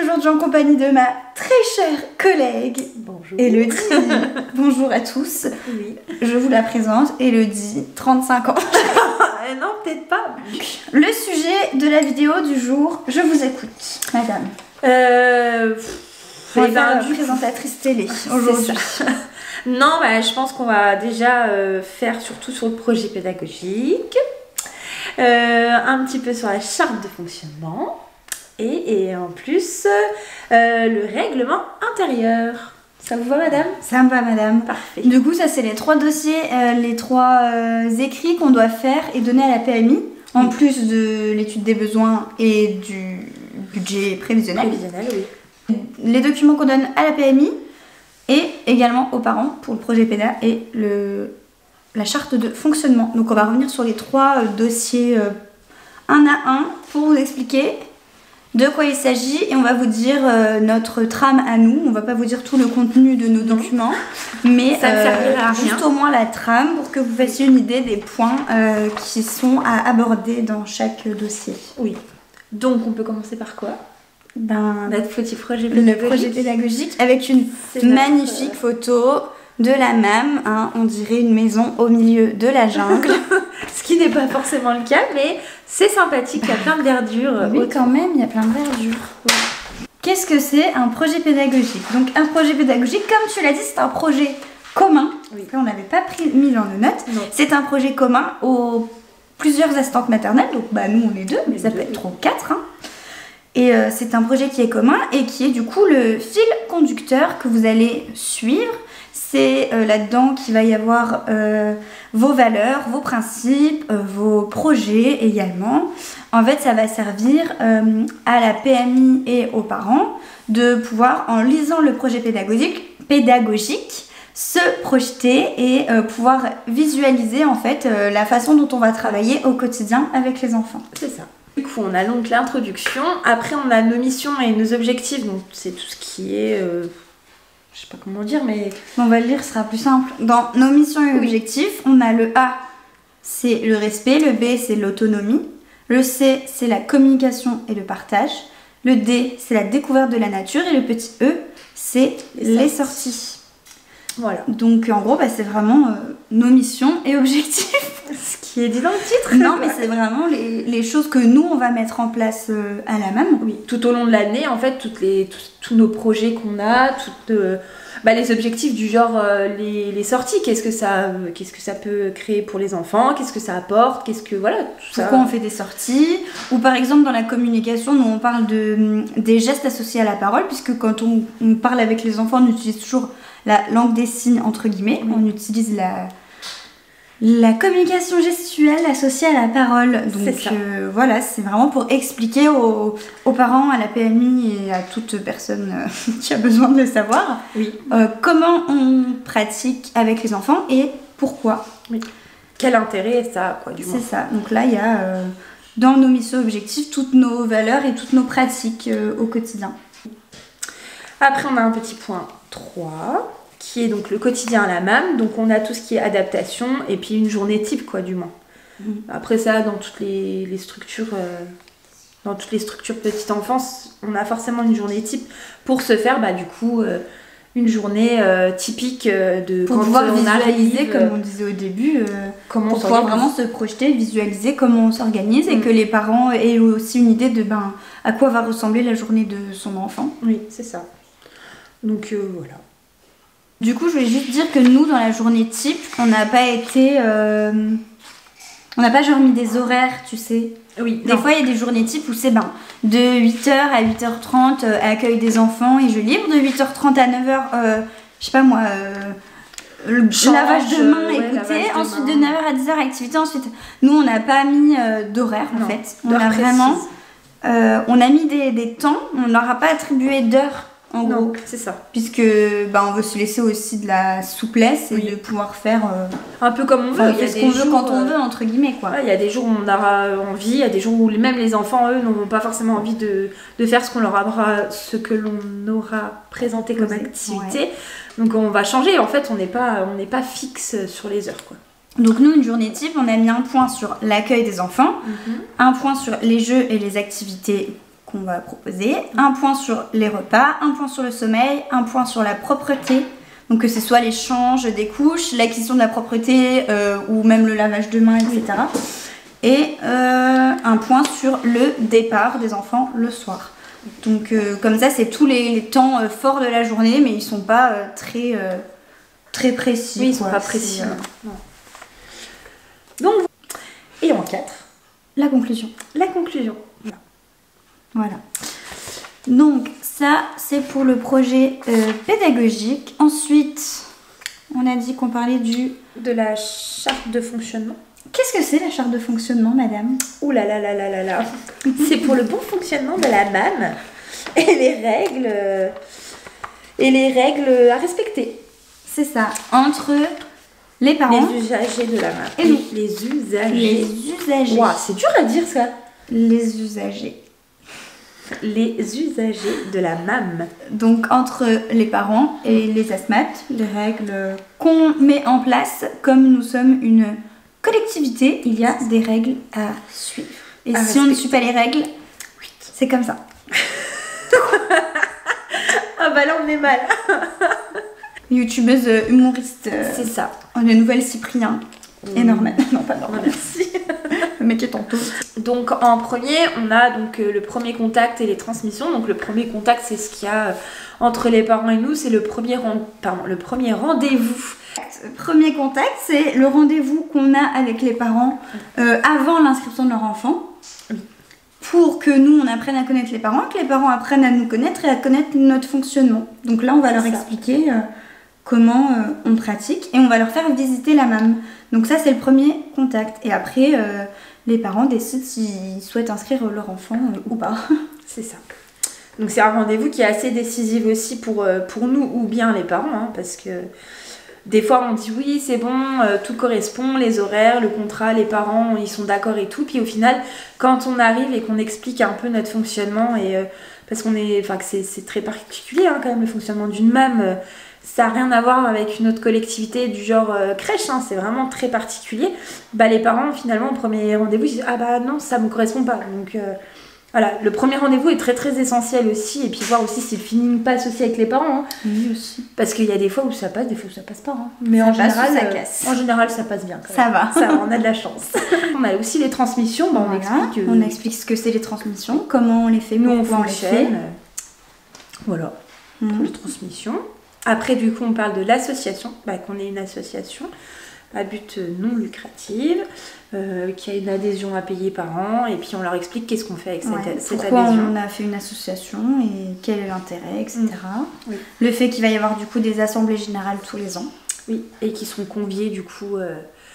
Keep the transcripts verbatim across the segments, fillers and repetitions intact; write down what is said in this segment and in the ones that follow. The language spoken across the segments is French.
aujourd'hui en compagnie de ma très chère collègue Bonjour. Elodie. Bonjour à tous. Oui. Je vous la présente, Elodie, trente-cinq ans. Non, peut-être pas. Le sujet de la vidéo du jour, je vous écoute, madame. Euh... On va eh faire ben, la du coup, présentatrice télé aujourd'hui. c'est ça. Non, bah, je pense qu'on va déjà euh, faire surtout sur le projet pédagogique, euh, un petit peu sur la charte de fonctionnement et, et en plus euh, le règlement intérieur. Ça vous va, madame? Ça me va, madame. Parfait. Du coup, ça c'est les trois dossiers, euh, les trois euh, écrits qu'on doit faire et donner à la P M I, en Oui. plus de l'étude des besoins et du budget prévisionnel. Prévisionnel, oui. Les documents qu'on donne à la P M I et également aux parents pour le projet péda et le, la charte de fonctionnement. Donc on va revenir sur les trois euh, dossiers euh, un à un pour vous expliquer de quoi il s'agit et on va vous dire euh, notre trame à nous. On va pas vous dire tout le contenu de nos Non. documents, mais Ça ne servira à rien. juste au moins la trame pour que vous fassiez une idée des points euh, qui sont à aborder dans chaque dossier. Oui. Donc on peut commencer par quoi? Ben, Notre petit projet le pédagogique. projet pédagogique avec une C'est notre, magnifique photo de la M A M, hein, on dirait une maison au milieu de la jungle. Ce qui n'est pas forcément le cas, mais c'est sympathique, il y a plein de verdure. Oui, autour. quand même, il y a plein de verdure. Qu'est-ce que c'est un projet pédagogique? Donc un projet pédagogique, comme tu l'as dit, c'est un projet commun. Oui. Là, on n'avait pas pris, mis dans nos notes. Non. C'est un projet commun aux plusieurs assistantes maternelles. Donc bah, nous, on est deux, mais ça Deux, peut être oui. trois ou quatre. Hein. Et euh, c'est un projet qui est commun et qui est du coup le fil conducteur que vous allez suivre. C'est euh, là-dedans qu'il va y avoir euh, vos valeurs, vos principes, euh, vos projets également. En fait, ça va servir euh, à la P M I et aux parents de pouvoir, en lisant le projet pédagogique, pédagogique se projeter et euh, pouvoir visualiser en fait euh, la façon dont on va travailler au quotidien avec les enfants. C'est ça. Du coup, on a donc l'introduction. Après, on a nos missions et nos objectifs. Donc, c'est tout ce qui est... Euh, je sais pas comment dire, mais... On va le lire, ce sera plus simple. Dans nos missions et Oui. objectifs, on a le A, c'est le respect, le B, c'est l'autonomie, le C, c'est la communication et le partage, le D, c'est la découverte de la nature et le petit E, c'est Les les sorties. sorties. Voilà. Donc en gros, bah, c'est vraiment euh, nos missions et objectifs. Ce qui est dit dans le titre. Non, mais c'est vraiment les, les choses que nous, on va mettre en place euh, à la M A M. Oui, tout au long de l'année, en fait, toutes les, tous, tous nos projets qu'on a, toutes, euh, bah, les objectifs du genre euh, les, les sorties, qu'est-ce que ça, euh, qu'est-ce que ça peut créer pour les enfants, qu'est-ce que ça apporte, qu'est-ce que voilà, tout ça. Pourquoi on fait des sorties, ou par exemple dans la communication, nous on parle de, des gestes associés à la parole, puisque quand on, on parle avec les enfants, on utilise toujours la langue des signes, entre guillemets, Oui. on utilise la, la communication gestuelle associée à la parole. Donc C'est ça. euh, voilà, c'est vraiment pour expliquer aux, aux parents, à la P M I et à toute personne euh, qui a besoin de le savoir, Oui. euh, comment on pratique avec les enfants et pourquoi. Quel intérêt ça a, quoi, du moins. C'est ça. Donc là, il y a euh, dans nos missions objectifs toutes nos valeurs et toutes nos pratiques euh, au quotidien. Après, on a un petit point trois, qui est donc le quotidien à la M A M. Donc, on a tout ce qui est adaptation et puis une journée type, quoi, du moins. Mhm. Après ça, dans toutes les, les structures... euh, dans toutes les structures petite enfance, on a forcément une journée type pour se faire, bah, du coup, euh, une journée euh, typique euh, de Pour quand pouvoir on visualiser, arrive, comme euh, on disait au début, euh, comment pour on pouvoir s'organise. vraiment se projeter, visualiser comment on s'organise et Mhm. que les parents aient aussi une idée de ben, à quoi va ressembler la journée de son enfant. Oui, c'est ça. Donc, euh, voilà. Du coup, je voulais juste dire que nous, dans la journée type, on n'a pas été... euh, on n'a pas genre mis des horaires, tu sais. Oui, Des fois, il y a des journées types où c'est ben, de huit heures à huit heures trente, euh, accueil des enfants et je livre. De huit heures trente à neuf heures, euh, je sais pas moi, euh, le Change, lavage de main, euh, ouais, écoutez. lavage de Ensuite, main. de neuf heures à dix heures, activité. Ensuite, nous, on n'a pas mis euh, d'horaire en Non, fait. On d'heures a vraiment. précises. euh, on a mis des, des temps, on n'aura pas attribué d'heures en Non, gros. c'est ça. Puisque ben, on veut se laisser aussi de la souplesse et Oui. de pouvoir faire. euh, Un peu comme on veut. enfin, on Il y fait a ce des qu'on veut jours, quand on euh, veut, entre guillemets quoi. ouais, il y a des jours où on aura envie, il y a des jours où même les enfants, eux, n'auront pas forcément envie de, de faire ce qu'on leur aura, ce que l'on aura présenté comme Posé, activité. Donc on va changer. En fait, on n'est pas, on n'est pas fixe sur les heures, quoi. Donc nous, une journée type, on a mis un point sur l'accueil des enfants, un point sur les jeux et les activités qu'on va proposer, un point sur les repas, un point sur le sommeil, un point sur la propreté, donc que ce soit l'échange des couches, l'acquisition de la propreté euh, ou même le lavage de mains, et cetera. Et euh, un point sur le départ des enfants le soir. Donc euh, comme ça, c'est tous les, les temps euh, forts de la journée, mais ils sont pas euh, très, euh, très précis. Oui, ils quoi. sont pas précis. Euh... Donc, et en quatre, la conclusion. La conclusion. Voilà. Donc ça, c'est pour le projet euh, pédagogique. Ensuite, on a dit qu'on parlait du... De la charte de fonctionnement. Qu'est-ce que c'est la charte de fonctionnement, madame? Ouh là là là là là là. C'est pour le bon fonctionnement de la M A M et les règles, euh, et les règles à respecter. C'est ça. Entre les parents... Les usagers de la M A M. Et nous. Les usagers. Les usagers. Wow, c'est dur à dire ça. Les usagers. Les usagers de la M A M. Donc entre les parents et les asthmates, les règles qu'on met en place, comme nous sommes une collectivité, il y a des règles à suivre. Et à si respecter. on ne suit pas les règles, c'est comme ça. Ah bah là on est mal. Youtubeuse humoriste. Euh, C'est ça. de nouvelles Cyprien. Mmh. Et Norman. Non, pas Norman. Merci. Le mec est en toast. Donc en premier, on a donc euh, le premier contact et les transmissions. Donc le premier contact, c'est ce qu'il y a euh, entre les parents et nous, c'est le premier rend- pardon, le premier rendez-vous. Premier contact, c'est le rendez-vous qu'on a avec les parents euh, avant l'inscription de leur enfant. Pour que nous, on apprenne à connaître les parents, que les parents apprennent à nous connaître et à connaître notre fonctionnement. Donc là, on va leur Ça. expliquer euh, comment euh, on pratique et on va leur faire visiter la M A M. Donc ça, c'est le premier contact. Et après, euh, les parents décident s'ils souhaitent inscrire leur enfant euh, ou pas. C'est ça. Donc c'est un rendez-vous qui est assez décisif aussi pour, euh, pour nous ou bien les parents, hein, parce que des fois on dit oui c'est bon, euh, tout correspond, les horaires, le contrat, les parents ils sont d'accord et tout, puis au final quand on arrive et qu'on explique un peu notre fonctionnement et euh, parce qu'on est, enfin que c'est, c'est très particulier hein, quand même le fonctionnement d'une M A M, euh, ça n'a rien à voir avec une autre collectivité du genre euh, crèche, hein, c'est vraiment très particulier. Bah les parents finalement au premier rendez-vous ils disent ah bah non ça me correspond pas, donc euh, voilà, le premier rendez-vous est très très essentiel aussi, et puis voir aussi si le feeling passe aussi avec les parents. Hein. Oui, aussi. Parce qu'il y a des fois où ça passe, des fois où ça passe pas. Hein. Mais Ça en passe ou général, ça euh, casse. en général, ça passe bien. Quand Ça même. va. Ça va, on a de la chance. On a aussi les transmissions, bah, on Voilà. explique. euh, On explique ce que c'est les transmissions, comment on les fait, nous on pourquoi on les fait. fonctionne. Voilà, pour Mhm. les transmissions. Après, du coup, on parle de l'association, bah, qu'on est une association à but non lucratif, euh, qui a une adhésion à payer par an, et puis on leur explique qu'est-ce qu'on fait avec cette, Ouais, cette pourquoi adhésion. on a fait une association et quel est l'intérêt, et cetera. Oui. Le fait qu'il va y avoir du coup des assemblées générales tous les ans. Oui, et qui sont conviés du coup euh,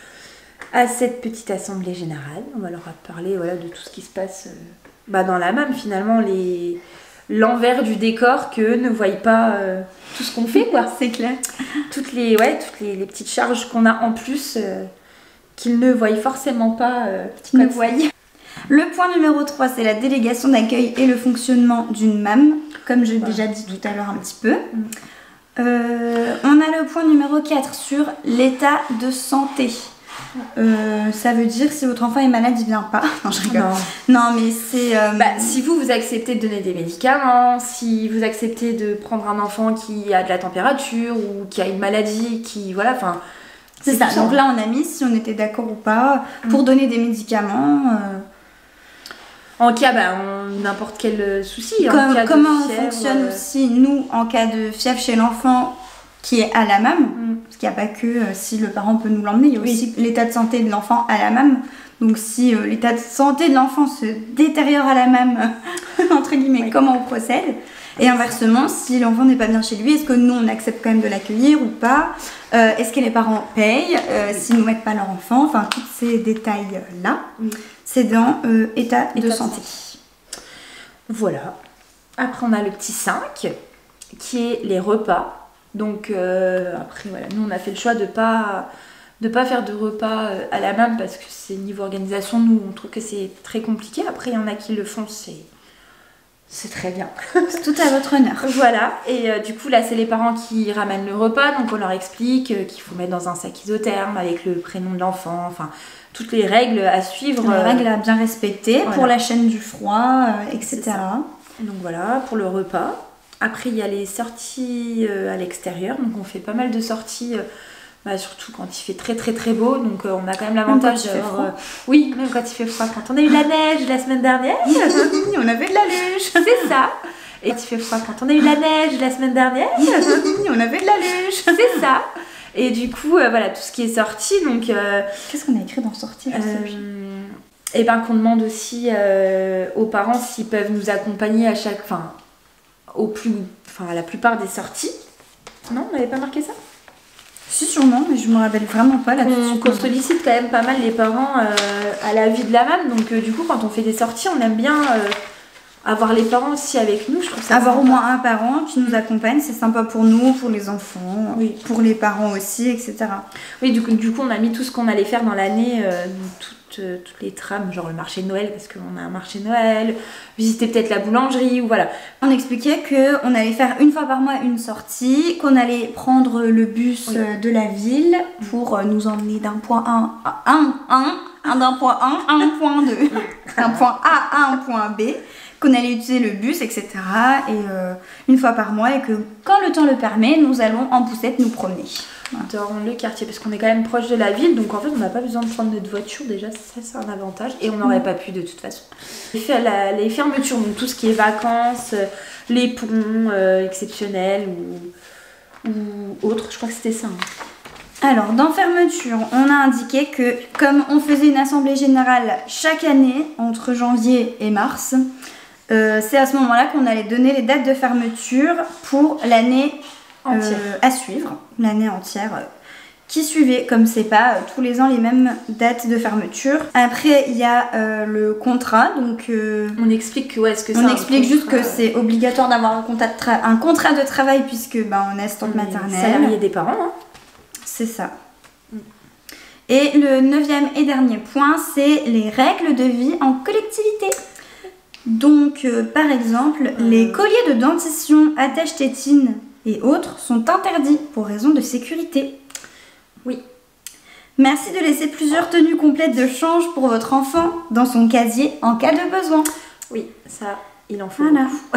à cette petite assemblée générale. On va leur parler voilà, de tout ce qui se passe euh, bah, dans la M A M, finalement, les... l'envers du décor qu'eux ne voient pas euh, tout ce qu'on fait, quoi. C'est clair. Toutes les, ouais, toutes les, les petites charges qu'on a en plus euh, qu'ils ne voient forcément pas. Euh, Qui ne comme ça. voyait. Le point numéro trois, c'est la délégation d'accueil et le fonctionnement d'une M A M, comme j'ai Ouais. déjà dit tout à l'heure un petit peu. Euh, on a le point numéro quatre sur l'état de santé. Euh, ça veut dire si votre enfant est malade, il vient pas. Non, je rigole. Non. Non, mais c'est... euh, Bah, si vous, vous acceptez de donner des médicaments, si vous acceptez de prendre un enfant qui a de la température ou qui a une maladie, qui... Voilà, enfin... c'est ça. tout Donc là, on a mis si on était d'accord ou pas pour Mm. donner des médicaments. euh, En cas, bah, on- n'importe quel souci. en Comme- cas de comment on fièvre, fonctionne euh, aussi, nous, en cas de fièvre chez l'enfant qui est à la M A M. Mm. Parce qu'il n'y a pas que euh, si le parent peut nous l'emmener, il y a Oui. aussi l'état de santé de l'enfant à la M A M. Donc si euh, l'état de santé de l'enfant se détériore à la M A M, entre guillemets, Oui. comment on procède? Et inversement, si l'enfant n'est pas bien chez lui, est-ce que nous on accepte quand même de l'accueillir ou pas? Euh, Est-ce que les parents payent euh, Oui. s'ils ne mettent pas leur enfant? Enfin, tous ces détails-là, Oui. c'est dans euh, état, État de de santé. Voilà. Après, on a le petit cinq, qui est les repas. Donc, euh, après, voilà, nous, on a fait le choix de pas de pas faire de repas euh, à la M A M parce que c'est niveau organisation, nous, on trouve que c'est très compliqué. Après, il y en a qui le font, c'est C'est très bien. C'est tout à votre honneur. Voilà, et euh, du coup là c'est les parents qui ramènent le repas, donc on leur explique euh, qu'il faut mettre dans un sac isotherme avec le prénom de l'enfant, enfin toutes les règles à suivre. Les euh, règles à bien respecter voilà. pour la chaîne du froid, euh, et cetera. Donc voilà, pour le repas. Après il y a les sorties euh, à l'extérieur, donc on fait pas mal de sorties. Euh, Bah, surtout quand il fait très très très beau, donc euh, on a quand même l'avantage d'avoir... Euh, oui, même quand il fait froid. Quand on a eu la neige la semaine dernière, on avait de la luge. C'est ça. Et quand il fait froid. Quand on a eu la neige la semaine dernière, on avait de la luge. C'est ça. Et du coup, euh, voilà, tout ce qui est sorti, donc... Euh, Qu'est-ce qu'on a écrit dans sortie euh, Et ben qu'on demande aussi euh, aux parents s'ils peuvent nous accompagner à chaque... Enfin, au plus... Enfin, à la plupart des sorties. Non, on n'avait pas marqué ça? Si, sûrement, mais je me rappelle vraiment pas là. On, qu'on sollicite quand même pas mal les parents euh, à la vie de la mam, donc euh, du coup quand on fait des sorties on aime bien euh, avoir les parents aussi avec nous. Je trouve ça avoir sympa. au moins un parent qui nous accompagne, c'est sympa pour nous, pour les enfants, oui. pour les parents aussi, et cetera. Oui, du coup, du coup on a mis tout ce qu'on allait faire dans l'année, euh, toutes, euh, toutes les trames, genre le marché de Noël, parce qu'on a un marché de Noël, visiter peut-être la boulangerie, ou voilà. On expliquait qu'on allait faire une fois par mois une sortie, qu'on allait prendre le bus oui. de la ville pour nous emmener d'un point un à un, un, un d'un point un à un point deux, d'un point A à un point B, qu'on allait utiliser le bus, et cetera. Et euh, une fois par mois, et que quand le temps le permet, nous allons en poussette nous promener. Dans le quartier, parce qu'on est quand même proche de la ville, donc en fait on n'a pas besoin de prendre notre voiture, déjà ça c'est un avantage, et on n'aurait mmh. pas pu de toute façon. La, les fermetures, donc tout ce qui est vacances, les ponts euh, exceptionnels ou, ou autres, je crois que c'était ça. Hein. Alors dans fermeture, on a indiqué que comme on faisait une assemblée générale chaque année, entre janvier et mars, euh, c'est à ce moment-là qu'on allait donner les dates de fermeture pour l'année Euh, à suivre, l'année entière euh, qui suivait, comme c'est pas euh, tous les ans les mêmes dates de fermeture. Après il y a euh, le contrat, donc euh, on explique que, ouais, ce que on explique juste que c'est obligatoire d'avoir un, un contrat de travail puisque bah, on est assistante maternelle, salarié des parents, hein. C'est ça. Mm. Et le neuvième et dernier point, c'est les règles de vie en collectivité. Donc euh, par exemple, euh... les colliers de dentition, attache tétine et autres sont interdits pour raison de sécurité. Oui. Merci de laisser plusieurs tenues complètes de change pour votre enfant dans son casier en cas de besoin. Oui, ça, il en faut voilà. beaucoup.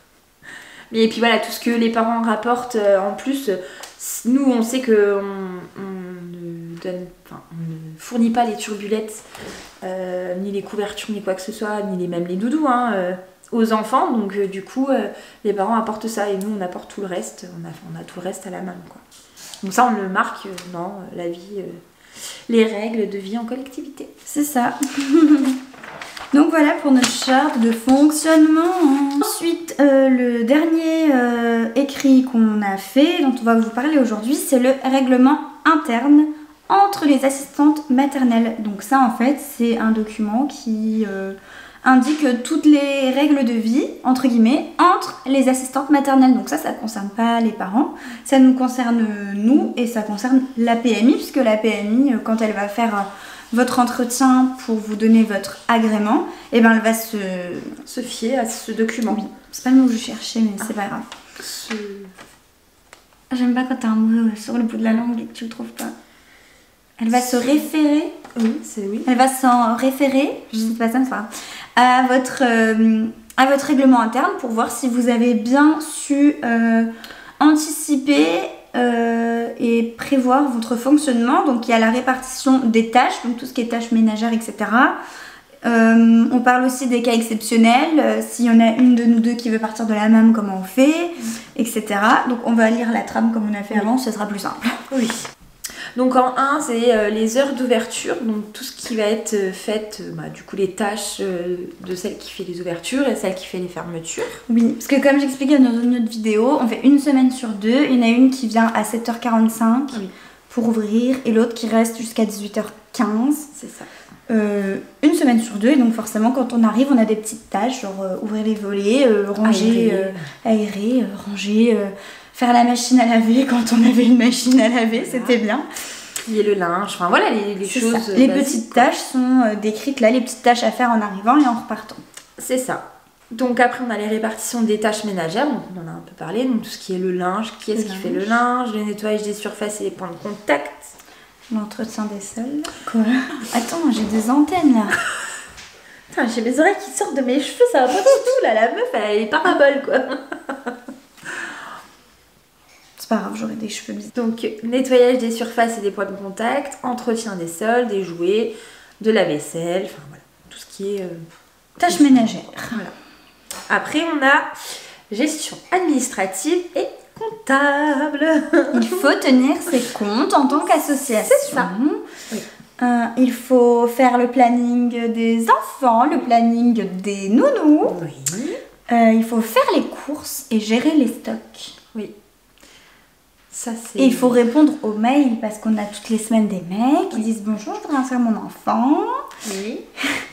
Et puis voilà, tout ce que les parents rapportent euh, en plus, nous on sait qu'on on ne donne, enfin, on ne fournit pas les turbulettes, euh, ni les couvertures, ni quoi que ce soit, ni les, même les doudous, hein, euh, aux enfants, donc euh, du coup euh, les parents apportent ça et nous on apporte tout le reste, on a, on a tout le reste à la main, quoi. Donc ça on le marque euh, dans la vie, euh, les règles de vie en collectivité. C'est ça. Donc voilà pour notre charte de fonctionnement. Ensuite euh, le dernier euh, écrit qu'on a fait, dont on va vous parler aujourd'hui, c'est le règlement interne entre les assistantes maternelles. Donc ça en fait c'est un document qui euh, indique toutes les règles de vie, entre guillemets, entre les assistantes maternelles. Donc ça, ça ne concerne pas les parents, ça nous concerne nous et ça concerne la P M I, puisque la P M I, quand elle va faire votre entretien pour vous donner votre agrément, et ben elle va se... se fier à ce document. Oui, c'est pas le mot que je cherchais, mais ah. c'est pas grave. Ce... J'aime pas quand t'as un mot sur le bout de la langue et que tu le trouves pas. Elle va se référer. Oui, c'est oui. Elle va s'en référer, je sais pas ça, mais c'est pas grave, à votre, euh, à votre règlement interne pour voir si vous avez bien su euh, anticiper euh, et prévoir votre fonctionnement. Donc il y a la répartition des tâches, donc tout ce qui est tâches ménagères, et cetera. Euh, on parle aussi des cas exceptionnels, euh, s'il y en a une de nous deux qui veut partir de la même, comment on fait, et cetera. Donc on va lire la trame comme on a fait oui. avant, ce sera plus simple. Oui. Donc en un, c'est euh, les heures d'ouverture, donc tout ce qui va être euh, fait, euh, bah, du coup les tâches euh, de celle qui fait les ouvertures et celle qui fait les fermetures. Oui, parce que comme j'expliquais dans une autre vidéo, on fait une semaine sur deux, il y en a une qui vient à sept heures quarante-cinq oui. pour ouvrir et l'autre qui reste jusqu'à dix-huit heures quinze. C'est ça. Euh, une semaine sur deux, et donc forcément quand on arrive on a des petites tâches, genre euh, ouvrir les volets, euh, ranger, aérer, euh, aérer euh, ranger, euh, faire la machine à laver quand on avait une machine à laver, voilà. C'était bien. Plier le linge, enfin voilà les, les choses Les basiques, petites tâches sont euh, décrites là, les petites tâches à faire en arrivant et en repartant. C'est ça. Donc après on a les répartitions des tâches ménagères, donc on en a un peu parlé, donc tout ce qui est le linge, qui est-ce qui fait le linge, le nettoyage des surfaces et les points de contact. L'entretien des sols. Quoi? Attends, j'ai des antennes là. Putain, j'ai mes oreilles qui sortent de mes cheveux, ça va pas du tout là, la meuf elle est parabole quoi. C'est pas grave, j'aurai des cheveux bizarres. Donc nettoyage des surfaces et des points de contact, entretien des sols, des jouets, de la vaisselle, enfin voilà, tout ce qui est... Euh, tâches ménagères. Voilà. Après on a gestion administrative et comptable. Il faut tenir ses comptes en tant qu'association. C'est ça. Oui. Euh, il faut faire le planning des enfants, le planning des nounous. Oui. Euh, il faut faire les courses et gérer les stocks. Oui. Ça, c'est... Et il faut répondre aux mails parce qu'on a toutes les semaines des mails qui oui. disent bonjour, je voudrais inscrire mon enfant. Oui.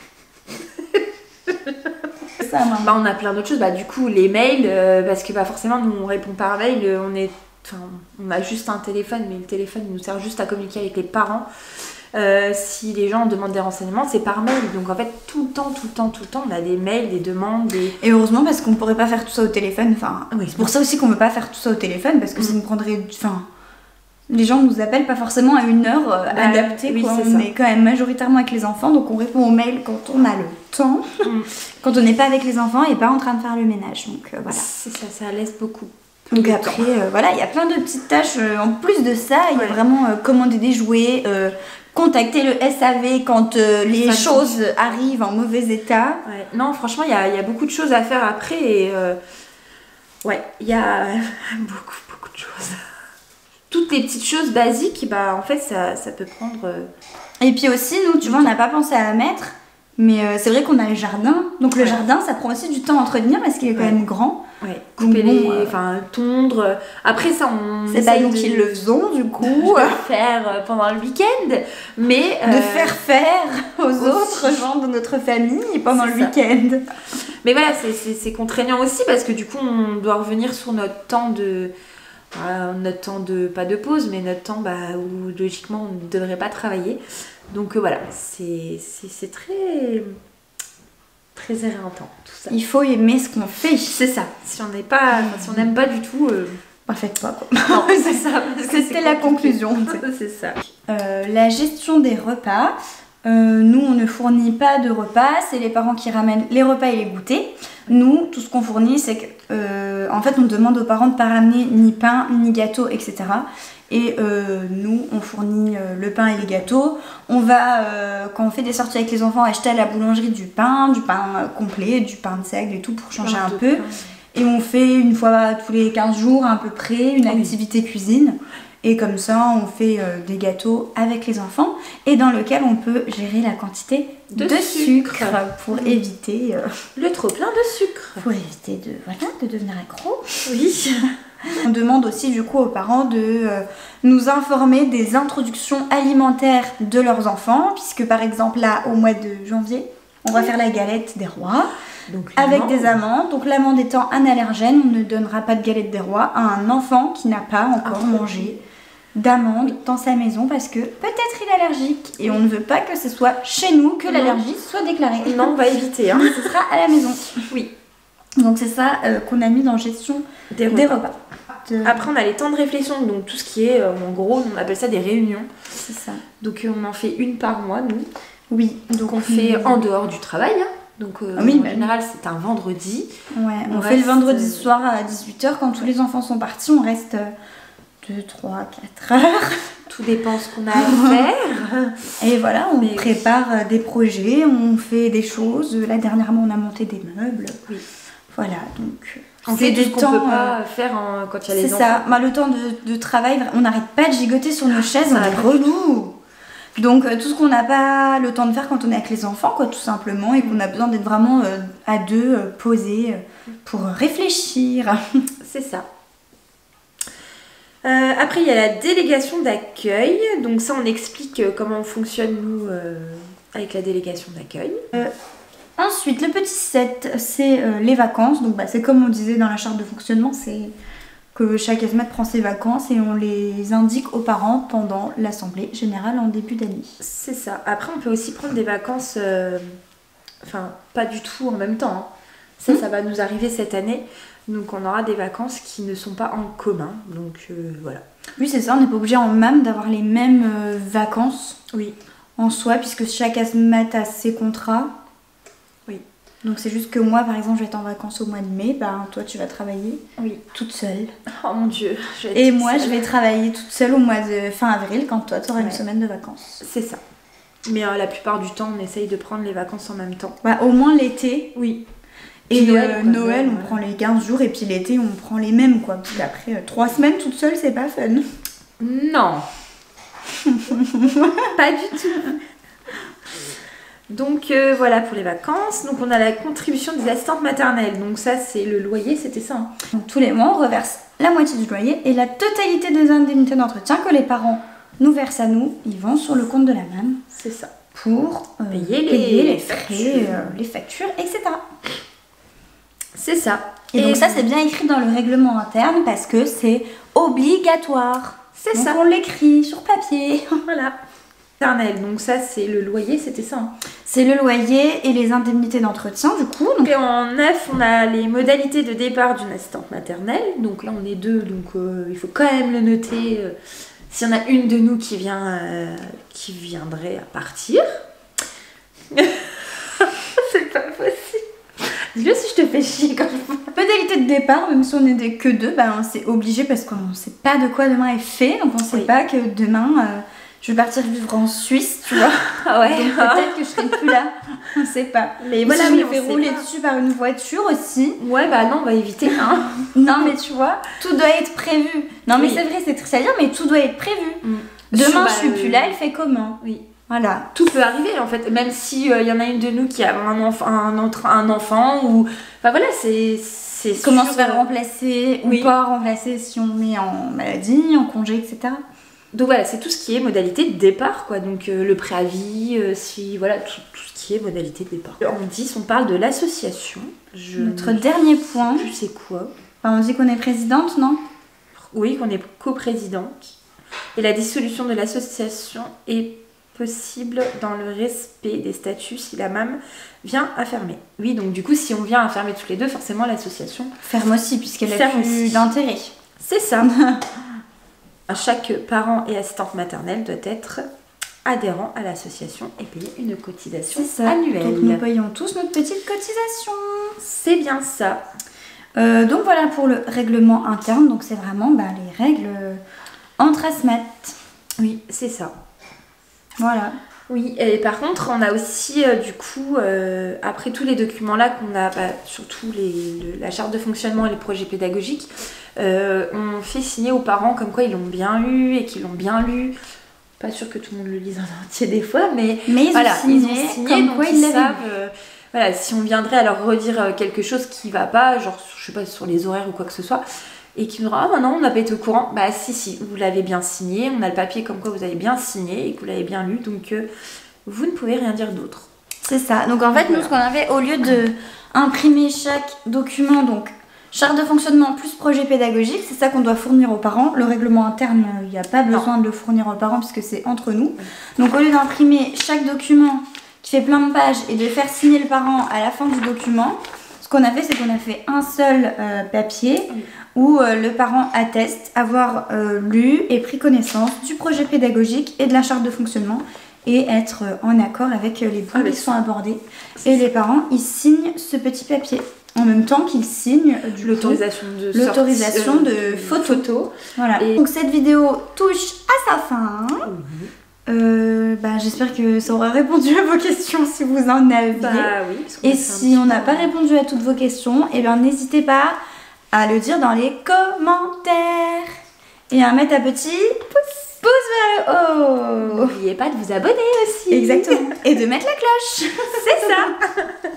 Ça, bah, on a plein d'autres choses. Bah, du coup, les mails, euh, parce que bah, forcément, nous on répond par mail, euh, on est, enfin, on a juste un téléphone, mais le téléphone il nous sert juste à communiquer avec les parents. Euh, si les gens demandent des renseignements, c'est par mail. Donc en fait, tout le temps, tout le temps, tout le temps, on a des mails, des demandes, des... Et heureusement parce qu'on pourrait pas faire tout ça au téléphone. Enfin, oui, c'est pour ça aussi qu'on veut pas faire tout ça au téléphone parce que mmh. ça nous prendrait... Enfin, les gens nous appellent pas forcément à une heure euh, bah, adaptée. Oui, quoi. C'est on ça. est quand même majoritairement avec les enfants, donc on répond aux mails quand on a le temps. Mmh. Quand on n'est pas avec les enfants et pas en train de faire le ménage. Donc euh, voilà. C'est ça, ça laisse beaucoup. Donc après, euh, voilà, il y a plein de petites tâches. Euh, en plus de ça, il ouais. y a vraiment euh, commander des jouets, euh, contacter le S A V quand euh, les ça, choses c'est... arrivent en mauvais état. Ouais. Non, franchement, il y a, y a beaucoup de choses à faire après. Et euh, ouais, il y a beaucoup, beaucoup de choses. Toutes les petites choses basiques, bah, en fait, ça, ça peut prendre... Euh... Et puis aussi, nous, tu vois, on n'a pas pensé à la mettre. Mais euh, c'est vrai qu'on a le jardin. Donc le ouais. jardin, ça prend aussi du temps à entretenir parce qu'il est quand ouais. même grand. Ouais, couper bon, les... Euh... Enfin, tondre. Après ça, on... C'est pas nous de... qui le faisons, du coup. De faire pendant le week-end. Mais... Euh... De faire faire aux aussi. autres gens de notre famille pendant c'est le week-end. Mais voilà, c'est contraignant aussi parce que du coup, on doit revenir sur notre temps de... Euh, notre temps de... Pas de pause, mais notre temps bah, où logiquement, on ne devrait pas travailler. Donc euh, voilà, c'est très... très éreintant tout ça. Il faut aimer ce qu'on fait. C'est ça. Si on n'est pas, mmh. si on n'aime pas du tout, euh... bah faites pas quoi. Non, c'est ça. C'était la conclusion. C'est ça. Euh, la gestion des repas. Euh, nous, on ne fournit pas de repas. C'est les parents qui ramènent les repas et les goûters. Nous, tout ce qu'on fournit, c'est que, euh, en fait, on demande aux parents de ne pas ramener ni pain, ni gâteau, et cetera. Et euh, nous, on fournit euh, le pain et les gâteaux. On va, euh, quand on fait des sorties avec les enfants, acheter à la boulangerie du pain, du pain euh, complet, du pain de seigle et tout pour changer un peu. Pain. Et on fait une fois tous les quinze jours à peu près une oui. activité cuisine. Et comme ça, on fait euh, des gâteaux avec les enfants et dans lequel on peut gérer la quantité de, de sucre, sucre pour mmh. éviter... Euh, le trop plein de sucre. Pour éviter de, voilà, de devenir accro. Oui. On demande aussi du coup aux parents de euh, nous informer des introductions alimentaires de leurs enfants, puisque par exemple là au mois de janvier, on va faire la galette des rois donc, avec des amandes. Donc l'amande étant un allergène, on ne donnera pas de galette des rois à un enfant qui n'a pas encore ah, mangé d'amandes oui. dans sa maison parce que peut-être il est allergique et on ne veut pas que ce soit chez nous que l'allergie soit déclarée. Non, on va éviter. Hein. Ce sera à la maison. Oui. Donc c'est ça euh, qu'on a mis dans gestion des repas. Des repas. De... Après on a les temps de réflexion, donc tout ce qui est, euh, en gros, on appelle ça des réunions. C'est ça. Donc euh, on en fait une par mois, nous. Oui. Donc on fait en dehors du travail. Hein. Donc euh, oui, en bah, général c'est un vendredi. Ouais, on, on fait reste... le vendredi soir à dix-huit heures quand tous les enfants sont partis, on reste deux, trois, quatre heures. Tout dépend ce qu'on a à faire. Et voilà, on Mais prépare oui. des projets, on fait des choses. Là dernièrement on a monté des meubles. Oui. Voilà, donc... On fait des temps qu'on peut pas faire en, quand il y a les enfants. C'est ça, bah, le temps de, de travail, on n'arrête pas de gigoter sur nos chaises, on est relou. Donc euh, tout ce qu'on n'a pas le temps de faire quand on est avec les enfants, quoi, tout simplement, et qu'on a besoin d'être vraiment euh, à deux, euh, posés, euh, pour réfléchir. C'est ça. Euh, après, il y a la délégation d'accueil. Donc ça, on explique comment on fonctionne, nous, euh, avec la délégation d'accueil. Euh, Ensuite, le petit sept, c'est euh, les vacances. Donc, bah, c'est comme on disait dans la charte de fonctionnement, c'est que chaque A S M A T prend ses vacances et on les indique aux parents pendant l'assemblée générale en début d'année. C'est ça. Après, on peut aussi prendre des vacances, euh, enfin, pas du tout en même temps. Hein. Ça, Mmh. ça va nous arriver cette année. Donc on aura des vacances qui ne sont pas en commun. Donc euh, voilà. Oui, c'est ça, on n'est pas obligé en même d'avoir les mêmes euh, vacances Oui. en soi, puisque chaque asthmate a ses contrats. Oui. Donc c'est juste que moi, par exemple, je vais être en vacances au mois de mai, ben toi tu vas travailler Oui. toute seule. Oh mon Dieu. Je vais être Et toute moi, seule. je vais travailler toute seule au mois de fin avril, quand toi tu auras Ouais. une semaine de vacances. C'est ça. Mais euh, la plupart du temps, on essaye de prendre les vacances en même temps. Bah, au moins l'été. Oui. Et Puis Noël, Noël, Noël, quoi, Noël, on ouais. prend les quinze jours et puis l'été, on prend les mêmes quoi. Puis après, euh, trois semaines toute seule, c'est pas fun. Non. Pas du tout. Donc euh, voilà pour les vacances. Donc on a la contribution des assistantes maternelles. Donc ça c'est le loyer, c'était ça. Hein. Donc tous les mois, on reverse la moitié du loyer et la totalité des indemnités d'entretien que les parents nous versent à nous, ils vont sur le compte de la M A M C'est ça. pour euh, Payer les- payer les les frais, factures. euh, les factures, et cetera. C'est ça. Et, donc ça, c'est bien écrit dans le règlement interne parce que c'est obligatoire. C'est Donc ça. on l'écrit sur papier. Voilà. Maternelle. Donc ça c'est le loyer, c'était ça. Hein. C'est le loyer et les indemnités d'entretien du coup. Donc Et en neuf, on a les modalités de départ d'une assistante maternelle. Donc là, on est deux, donc euh, il faut quand même le noter. euh, S'il y en a une de nous qui vient, euh, qui viendrait à partir. C'est pas possible. Dis-le si je te fais chier quand je modalité de départ, même si on n'est que deux, ben, c'est obligé parce qu'on ne sait pas de quoi demain est fait. Donc on ne sait Oui. pas que demain, euh, je vais partir vivre en Suisse, tu vois. Ah ouais. Donc peut-être que je serai plus là. On ne sait pas. Mais Ou voilà, si je oui, me on fais sait rouler pas. dessus par une voiture aussi. Ouais, bah non, on va éviter. Hein. Non mais tu vois, tout doit être prévu. Non mais Oui. c'est vrai, c'est triste à dire, mais tout doit être prévu. Mm. Demain Sur, bah, je suis euh, plus là, elle fait comment? Oui. Voilà. Tout peut arriver en fait, même si il y en a une de nous qui a un enfant, un, autre, un enfant ou, enfin voilà, c'est c'est Comment sûr, se faire euh, remplacer oui. ou pas remplacer si on est en maladie, en congé, et cetera. Donc voilà, c'est tout ce qui est modalité de départ, quoi. Donc euh, le préavis, euh, si voilà, tout, tout ce qui est modalité de départ. En dix, on parle de l'association. Je Notre dernier point, je sais quoi. enfin, on dit qu'on est présidente, non? Oui, qu'on est coprésidente. Et la dissolution de l'association est possible dans le respect des statuts si la M A M vient à fermer. Oui, donc du coup, si on vient à fermer toutes les deux, forcément l'association. Ferme aussi, puisqu'elle a Ferme plus aussi. d'intérêt. C'est ça. Chaque parent et assistante maternelle doit être adhérent à l'association et payer une cotisation C'est ça. annuelle. Donc nous payons tous notre petite cotisation. C'est bien ça. Euh, donc voilà pour le règlement interne. Donc c'est vraiment bah, les règles euh, entre asthmates. Oui, c'est ça. Voilà. Oui, et par contre, on a aussi, euh, du coup, euh, après tous les documents-là qu'on a, bah, surtout les, le- la charte de fonctionnement et les projets pédagogiques, euh, on fait signer aux parents comme quoi ils l'ont bien eu et qu'ils l'ont bien lu. Pas sûr que tout le monde le lise en entier des fois, mais, Mais ils voilà, ont signé, ils ont signé, comme donc quoi ils ils l'avaient savent, lu. euh, voilà, si on viendrait à leur redire euh, quelque chose qui va pas, genre, je sais pas, sur les horaires ou quoi que ce soit, et qui nous dira, ah bah non, on n'a pas été au courant, bah si, si, vous l'avez bien signé, on a le papier comme quoi vous avez bien signé et que vous l'avez bien lu, donc euh, vous ne pouvez rien dire d'autre. C'est ça. Donc en fait, Voilà. nous, ce qu'on avait, au lieu de imprimer chaque document, donc charte de fonctionnement plus projet pédagogique, c'est ça qu'on doit fournir aux parents. Le règlement interne, il n'y a pas Non. besoin de le fournir aux parents puisque c'est entre nous. Donc au lieu d'imprimer chaque document qui fait plein de pages et de faire signer le parent à la fin du document, ce qu'on a fait, c'est qu'on a fait un seul euh, papier Oui. où euh, le parent atteste avoir euh, lu et pris connaissance du projet pédagogique et de la charte de fonctionnement et être euh, en accord avec euh, les points Avec qui sont abordés. Et les parents, ils signent ce petit papier en même temps qu'ils signent euh, du coup, L'autorisation de l'autorisation sortie, de euh, photo. photo. Voilà. Et- Donc cette vidéo touche à sa fin. Oui. Euh, bah, j'espère que ça aura répondu à vos questions si vous en aviez. Bah oui. parce qu'on Et a fait un si petit on n'a peu- pas répondu à toutes vos questions, et bien n'hésitez pas à le dire dans les commentaires et à mettre un petit pouce, pouce vers le haut. N'oubliez pas de vous abonner aussi. Exactement. Et de mettre la cloche. C'est ça.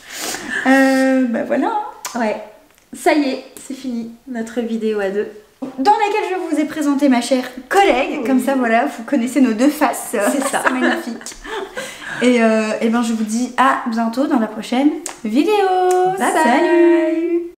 Euh, bah voilà. Ouais. Ça y est, c'est fini notre vidéo à deux. Dans laquelle je vous ai présenté ma chère collègue. Oui. Comme ça, voilà, vous connaissez nos deux faces. C'est ça. C'est magnifique. Et, euh, et ben je vous dis à bientôt dans la prochaine vidéo. Bye bye. Salut.